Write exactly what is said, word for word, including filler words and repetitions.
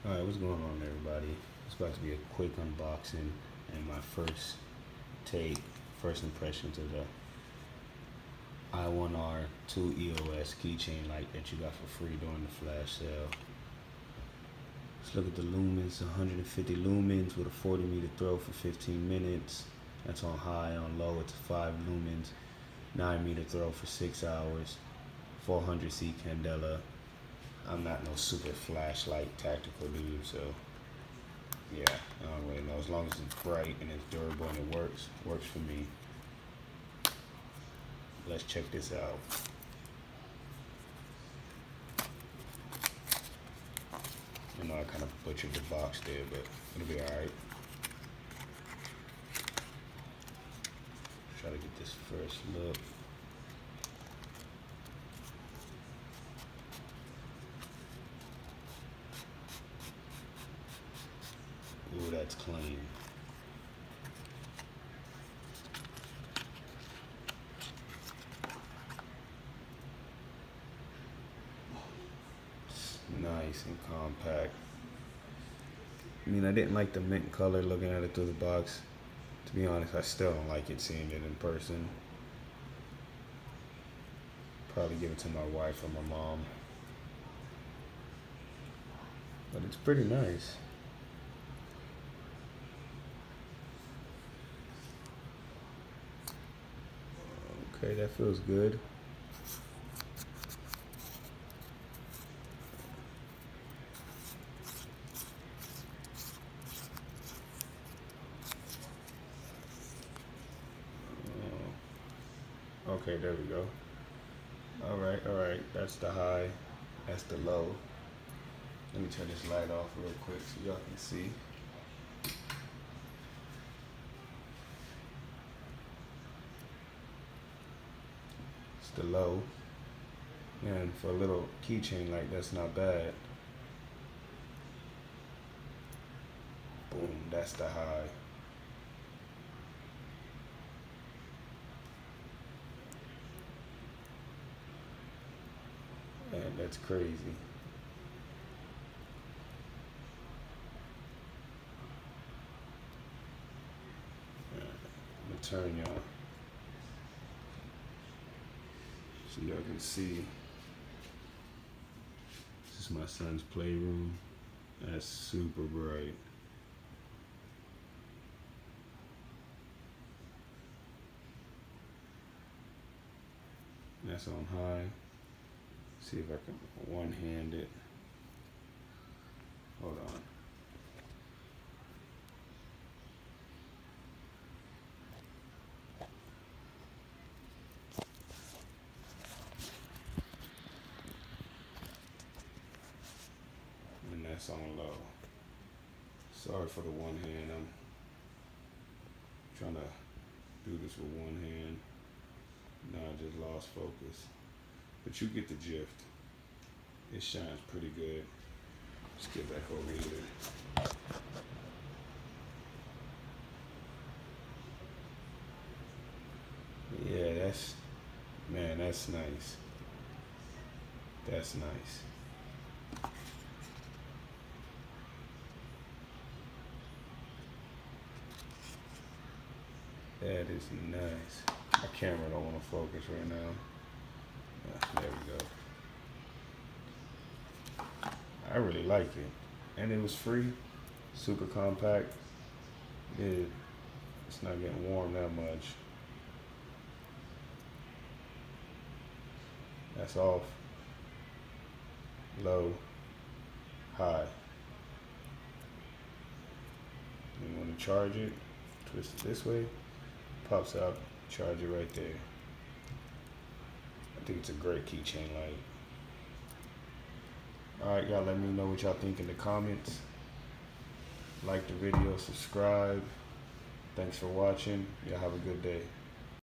Alright, what's going on, everybody? It's about to be a quick unboxing and my first take, first impressions of the I one R two E O S keychain light that you got for free during the flash sale. Let's look at the lumens. one hundred fifty lumens with a forty meter throw for fifteen minutes. That's on high. On low, it's five lumens, nine meter throw for six hours, four hundred C candela. I'm not no super flashlight tactical dude, so yeah, I don't really know. As long as it's bright and it's durable and it works, works for me. Let's check this out. I know I kind of butchered the box there, but it'll be alright. Try to get this first look. Ooh, that's clean. Nice and compact. I mean, I didn't like the mint color looking at it through the box. To be honest, I still don't like it seeing it in person. Probably give it to my wife or my mom. But it's pretty nice. Okay, that feels good. Okay, there we go. All right, all right. That's the high. That's the low. Let me turn this light off real quick so y'all can see. It's the low. And for a little keychain like that's not bad. Boom, that's the high. Man, that's crazy. I'm gonna turn y'all so y'all can see. This is my son's playroom. That's super bright. That's on high. See if I can one-hand it. Hold on. And that's on low. Sorry for the one hand. I'm trying to do this with one hand. Now I just lost focus. But you get the gist. It shines pretty good. Let's get back over here. Yeah, that's, man, that's nice. That's nice. That is nice. My camera don't want to focus right now. Yeah, there we go. I really like it. And it was free. Super compact. It, it's not getting warm that much. That's off. Low. High. You want to charge it, twist it this way, pops out, charge it right there. I think it's a great keychain light. Alright, y'all, let me know what y'all think in the comments. Like the video, subscribe. Thanks for watching. Y'all have a good day.